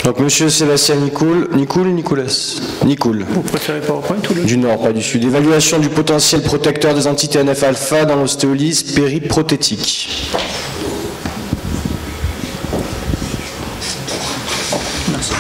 Donc Monsieur Sébastien Nicoul. Vous préférez PowerPoint ou le... Du Nord, pas du Sud. Évaluation du potentiel protecteur des anti-TNF-alpha dans l'ostéolyse périprothétique. Merci.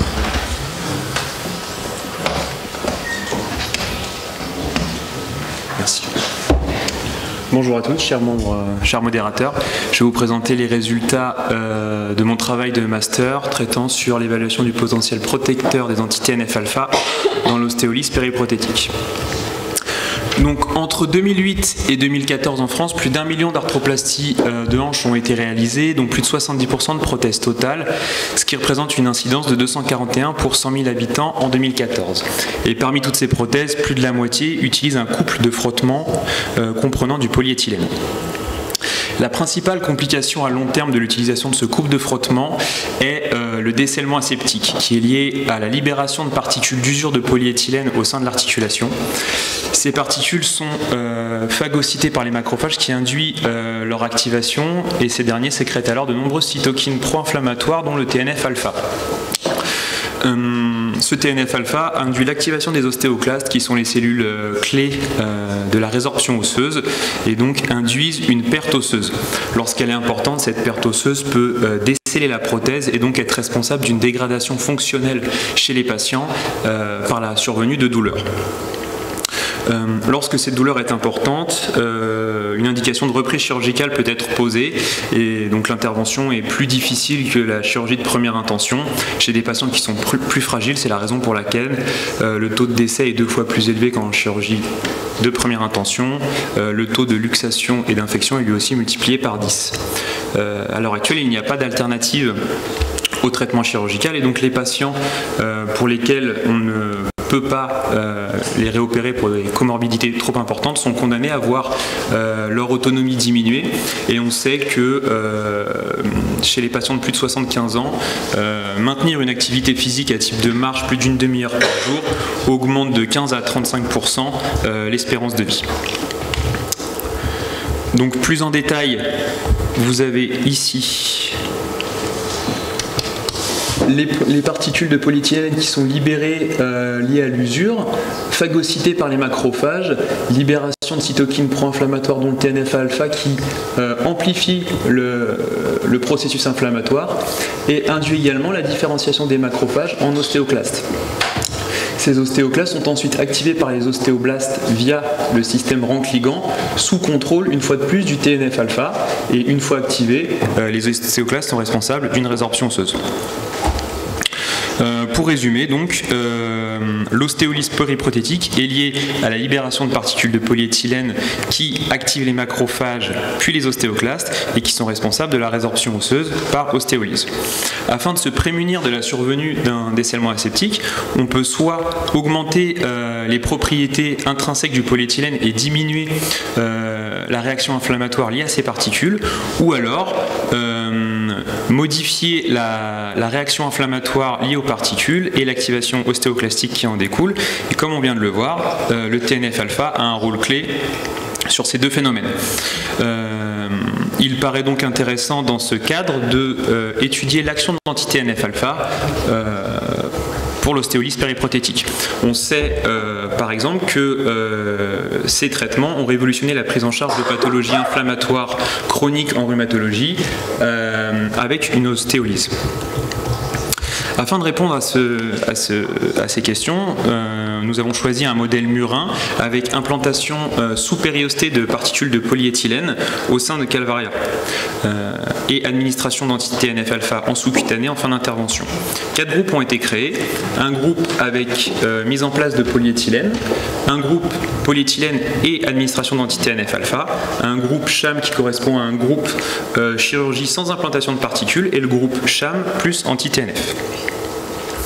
Merci. Bonjour à tous, chers membres, chers modérateurs. Je vais vous présenter les résultats de mon travail de master traitant sur l'évaluation du potentiel protecteur des anti-TNF-alpha dans l'ostéolyse périprothétique. Donc, entre 2008 et 2014 en France, plus d'1 million d'arthroplasties de hanches ont été réalisées, donc plus de 70% de prothèses totales, ce qui représente une incidence de 241 pour 100 000 habitants en 2014. Et parmi toutes ces prothèses, plus de la moitié utilisent un couple de frottement comprenant du polyéthylène. La principale complication à long terme de l'utilisation de ce couple de frottement est le décèlement aseptique, qui est lié à la libération de particules d'usure de polyéthylène au sein de l'articulation. Ces particules sont phagocytées par les macrophages qui induit leur activation, et ces derniers sécrètent alors de nombreuses cytokines pro-inflammatoires dont le TNF-alpha. Ce TNF-alpha induit l'activation des ostéoclastes qui sont les cellules clés de la résorption osseuse et donc induisent une perte osseuse. Lorsqu'elle est importante, cette perte osseuse peut déceler la prothèse et donc être responsable d'une dégradation fonctionnelle chez les patients par la survenue de douleurs. Lorsque cette douleur est importante, une indication de reprise chirurgicale peut être posée et donc l'intervention est plus difficile que la chirurgie de première intention. Chez des patients qui sont plus fragiles, c'est la raison pour laquelle le taux de décès est 2 fois plus élevé qu'en chirurgie de première intention. Le taux de luxation et d'infection est lui aussi multiplié par 10. À l'heure actuelle, il n'y a pas d'alternative au traitement chirurgical et donc les patients pour lesquels on ne peut pas les réopérer pour des comorbidités trop importantes sont condamnés à voir leur autonomie diminuer, et on sait que chez les patients de plus de 75 ans, maintenir une activité physique à type de marche plus d'une demi-heure par jour augmente de 15 à 35% l'espérance de vie. Donc plus en détail, vous avez ici les particules de polyéthylène qui sont libérées liées à l'usure, phagocytées par les macrophages, libération de cytokines pro-inflammatoires dont le TNF-alpha qui amplifie le processus inflammatoire et induit également la différenciation des macrophages en ostéoclastes. Ces ostéoclastes sont ensuite activés par les ostéoblastes via le système Rank-ligand sous contrôle, une fois de plus, du TNF-alpha, et une fois activés, les ostéoclastes sont responsables d'une résorption osseuse. Pour résumer, donc, l'ostéolyse périprothétique est liée à la libération de particules de polyéthylène qui activent les macrophages puis les ostéoclastes et qui sont responsables de la résorption osseuse par ostéolyse. Afin de se prémunir de la survenue d'un décèlement aseptique, on peut soit augmenter les propriétés intrinsèques du polyéthylène et diminuer la réaction inflammatoire liée à ces particules, ou alors modifier la réaction inflammatoire liée aux particules et l'activation ostéoclastique qui en découle. Et comme on vient de le voir, le TNF-alpha a un rôle clé sur ces deux phénomènes. Il paraît donc intéressant dans ce cadre d'étudier l'action de l'anti-TNF-alpha pour l'ostéolyse périprothétique. On sait par exemple que ces traitements ont révolutionné la prise en charge de pathologies inflammatoires chroniques en rhumatologie avec une ostéolyse. Afin de répondre à ces questions, nous avons choisi un modèle murin avec implantation sous périostée de particules de polyéthylène au sein de Calvaria et administration d'anti-TNF-alpha en sous-cutané en fin d'intervention. 4 groupes ont été créés, un groupe avec mise en place de polyéthylène, un groupe polyéthylène et administration d'anti-TNF-alpha, un groupe CHAM qui correspond à un groupe chirurgie sans implantation de particules et le groupe CHAM plus anti-TNF.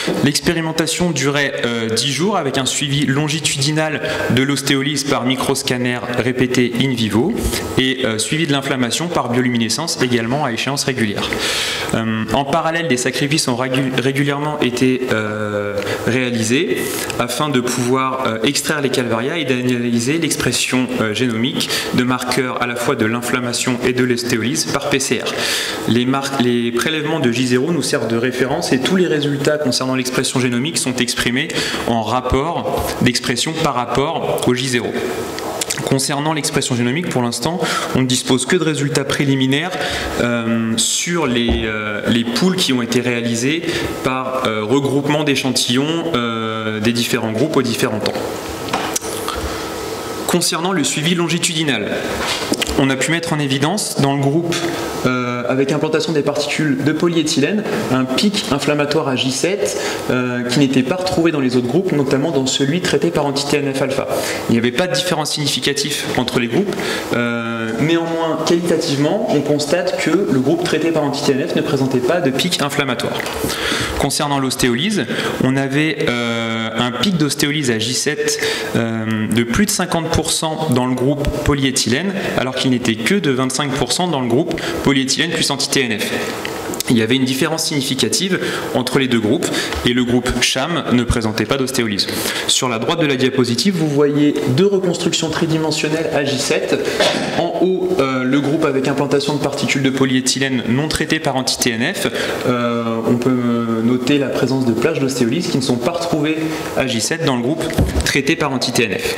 L'expérimentation durait 10 jours avec un suivi longitudinal de l'ostéolyse par microscanner répété in vivo et suivi de l'inflammation par bioluminescence également à échéance régulière. En parallèle, des sacrifices ont régulièrement été réalisés afin de pouvoir extraire les calvaria et d'analyser l'expression génomique de marqueurs à la fois de l'inflammation et de l'ostéolyse par PCR. Les prélèvements de J0 nous servent de référence et tous les résultats concernant l'expression génomique sont exprimés en rapport d'expression par rapport au J0. Concernant l'expression génomique, pour l'instant, on ne dispose que de résultats préliminaires sur les poules qui ont été réalisées par regroupement d'échantillons des différents groupes aux différents temps. Concernant le suivi longitudinal, on a pu mettre en évidence dans le groupe avec implantation des particules de polyéthylène un pic inflammatoire à J7 qui n'était pas retrouvé dans les autres groupes, notamment dans celui traité par anti-TNF-alpha. Il n'y avait pas de différence significative entre les groupes. Néanmoins, qualitativement, on constate que le groupe traité par anti-TNF ne présentait pas de pic inflammatoire. Concernant l'ostéolyse, on avait un pic d'ostéolyse à J7 de plus de 50% dans le groupe polyéthylène, alors qu'il n'était que de 25% dans le groupe polyéthylène plus anti-TNF. Il y avait une différence significative entre les deux groupes et le groupe sham ne présentait pas d'ostéolyse. Sur la droite de la diapositive, vous voyez deux reconstructions tridimensionnelles à J7. En haut, le groupe avec implantation de particules de polyéthylène non traitées par anti-TNF. On peut noter la présence de plages d'ostéolyse qui ne sont pas retrouvées à J7 dans le groupe traité par anti-TNF.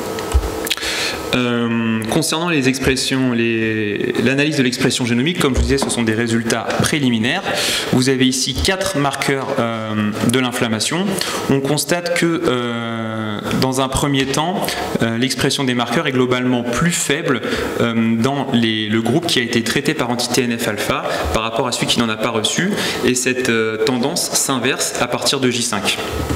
Concernant les expressions, l'analyse de l'expression génomique, comme je vous disais, ce sont des résultats préliminaires. Vous avez ici 4 marqueurs de l'inflammation. On constate que dans un premier temps, l'expression des marqueurs est globalement plus faible dans le groupe qui a été traité par anti-TNF-alpha par rapport à celui qui n'en a pas reçu, et cette tendance s'inverse à partir de J5.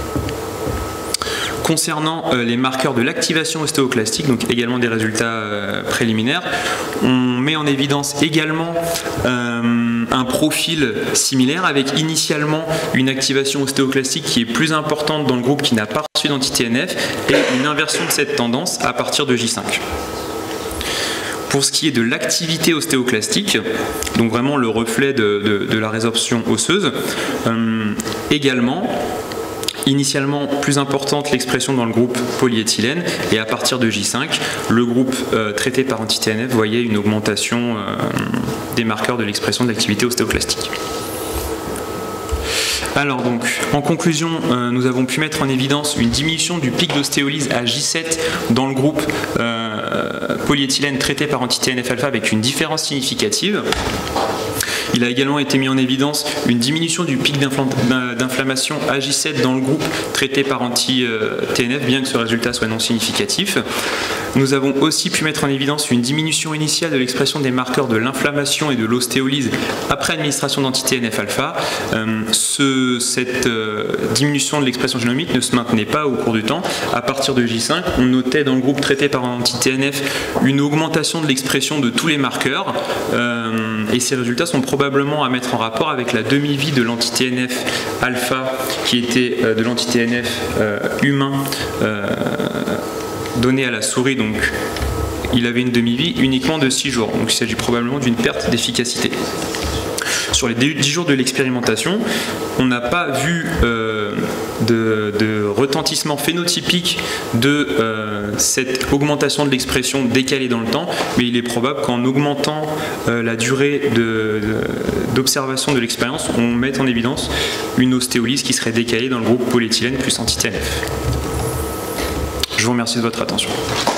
Concernant les marqueurs de l'activation ostéoclastique, donc également des résultats préliminaires, on met en évidence également un profil similaire avec initialement une activation ostéoclastique qui est plus importante dans le groupe qui n'a pas reçu d'anti-TNF et une inversion de cette tendance à partir de J5. Pour ce qui est de l'activité ostéoclastique, donc vraiment le reflet de la résorption osseuse, également, initialement plus importante l'expression dans le groupe polyéthylène et à partir de J5, le groupe traité par anti-TNF voyait une augmentation des marqueurs de l'expression de l'activité ostéoclastique. Alors donc, en conclusion, nous avons pu mettre en évidence une diminution du pic d'ostéolyse à J7 dans le groupe polyéthylène traité par anti-TNF-alpha avec une différence significative. Il a également été mis en évidence une diminution du pic d'inflammation à J7 dans le groupe traité par anti-TNF, bien que ce résultat soit non significatif. Nous avons aussi pu mettre en évidence une diminution initiale de l'expression des marqueurs de l'inflammation et de l'ostéolyse après administration d'anti-TNF-alpha. Cette diminution de l'expression génomique ne se maintenait pas au cours du temps. À partir de J5, on notait dans le groupe traité par anti-TNF une augmentation de l'expression de tous les marqueurs et ces résultats sont probablement à mettre en rapport avec la demi-vie de l'anti-TNF-alpha qui était de l'anti-TNF humain donné à la souris, donc il avait une demi-vie uniquement de 6 jours, donc il s'agit probablement d'une perte d'efficacité. Sur les 10 jours de l'expérimentation, on n'a pas vu de retentissement phénotypique de cette augmentation de l'expression décalée dans le temps, mais il est probable qu'en augmentant la durée d'observation de l'expérience, on mette en évidence une ostéolyse qui serait décalée dans le groupe polyéthylène plus anti-TNF. Je vous remercie de votre attention.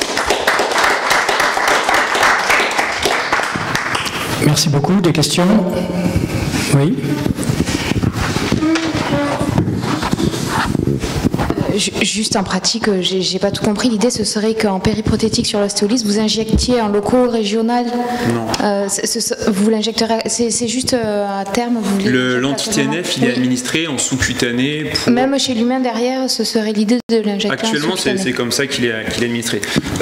Merci beaucoup. Des questions? Oui. Juste en pratique, j'ai pas tout compris. L'idée, ce serait qu'en périprothétique sur l'ostéolyse, vous injectiez en locaux régional. Non. Vous l'injecterez. C'est juste à terme. L'anti-TNF, il est administré en sous-cutané. Même chez l'humain derrière, ce serait l'idée de l'injecter. Actuellement, c'est comme ça qu'il est administré.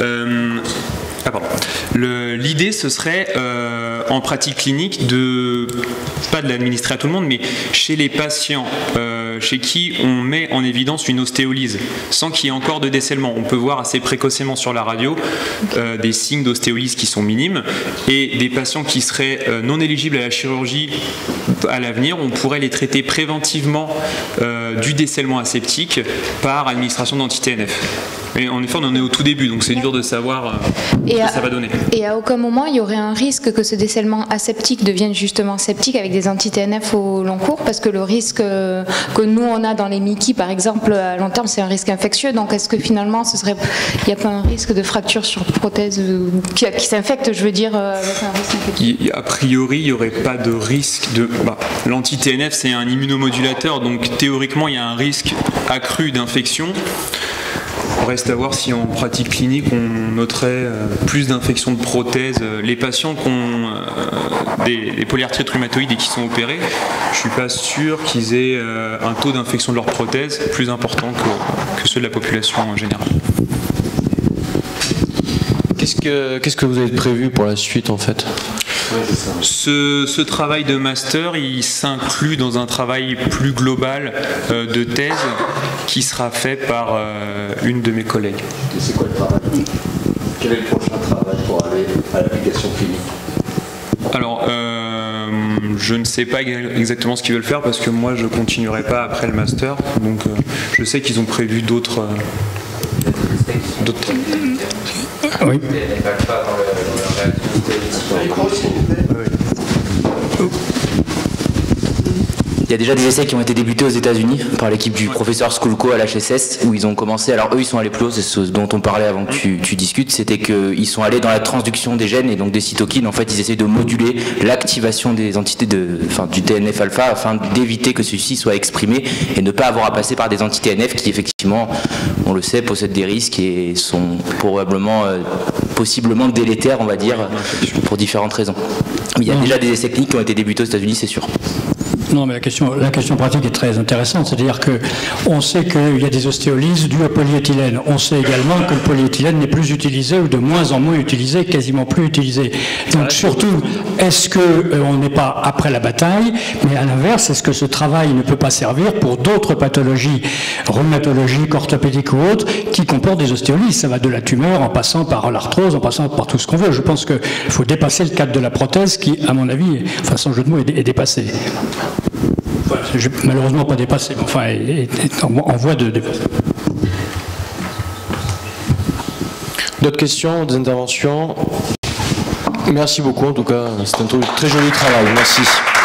L'idée, ce serait en pratique clinique pas de l'administrer à tout le monde, mais chez les patients chez qui on met en évidence une ostéolyse sans qu'il y ait encore de décèlement. On peut voir assez précocement sur la radio des signes d'ostéolyse qui sont minimes, et des patients qui seraient non éligibles à la chirurgie à l'avenir, on pourrait les traiter préventivement du décèlement aseptique par administration d'anti-TNF. Mais en effet, on en est au tout début, donc c'est dur de savoir ce que ça va donner. Et à aucun moment, il y aurait un risque que ce décèlement aseptique devienne justement septique avec des anti-TNF au long cours, parce que le risque que nous, on a dans les Mickey, par exemple, à long terme, c'est un risque infectieux. Donc est-ce que finalement, il n'y a pas un risque de fracture sur prothèse qui s'infecte, je veux dire, avec un risque infectieux? A priori, il n'y aurait pas de risque de... l'anti-TNF, c'est un immunomodulateur, donc théoriquement, il y a un risque accru d'infection. Reste à voir si en pratique clinique on noterait plus d'infections de prothèses. Les patients qui ont des polyarthrites rhumatoïdes et qui sont opérés, je ne suis pas sûr qu'ils aient un taux d'infection de leurs prothèses plus important que ceux de la population en général. Qu'est-ce que vous avez prévu pour la suite en fait? Ce travail de master, il s'inclut dans un travail plus global de thèse qui sera fait par une de mes collègues. Et c'est quoi le travail? Quel est le prochain travail pour aller à l'application clinique? Alors, je ne sais pas exactement ce qu'ils veulent faire parce que moi je continuerai pas après le master, donc je sais qu'ils ont prévu d'autres. Oui. Il y a déjà des essais qui ont été débutés aux États-Unis par l'équipe du professeur Skulko à l'HSS, où ils ont commencé. Alors eux, ils sont allés plus haut, c'est ce dont on parlait avant que tu discutes, c'était qu'ils sont allés dans la transduction des gènes et donc des cytokines. En fait, ils essaient de moduler l'activation des entités du TNF-alpha afin d'éviter que celui-ci soit exprimé et ne pas avoir à passer par des anti-TNF qui, effectivement, on le sait, possèdent des risques et sont probablement, possiblement délétères, on va dire, pour différentes raisons. Mais il y a déjà des essais cliniques qui ont été débutés aux États-Unis, c'est sûr. Non, mais la question pratique est très intéressante. C'est-à-dire qu'on sait qu'il y a des ostéolyses dues au polyéthylène. On sait également que le polyéthylène n'est plus utilisé ou de moins en moins utilisé, quasiment plus utilisé. Donc surtout, est-ce qu'on n'est pas après la bataille? Mais à l'inverse, est-ce que ce travail ne peut pas servir pour d'autres pathologies rhumatologiques, orthopédiques ou autres qui comportent des ostéolyses? Ça va de la tumeur en passant par l'arthrose, en passant par tout ce qu'on veut. Je pense qu'il faut dépasser le cadre de la prothèse qui, à mon avis, sans jeu de mots, est dépassé. Malheureusement pas dépassé, mais enfin est en voie de dépasser. D'autres questions, des interventions? Merci beaucoup en tout cas, c'est un très joli travail, merci.